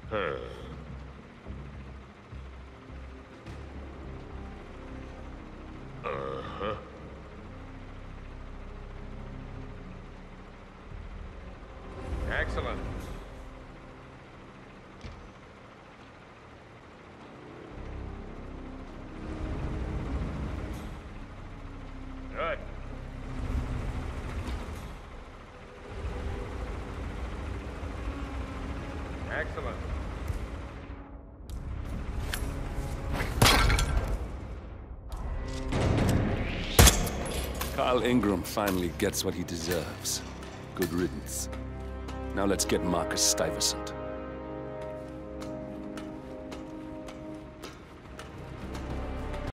Huh. Uh-huh. Excellent. Good. Excellent. Carl Ingram finally gets what he deserves. Good riddance. Now let's get Marcus Stuyvesant.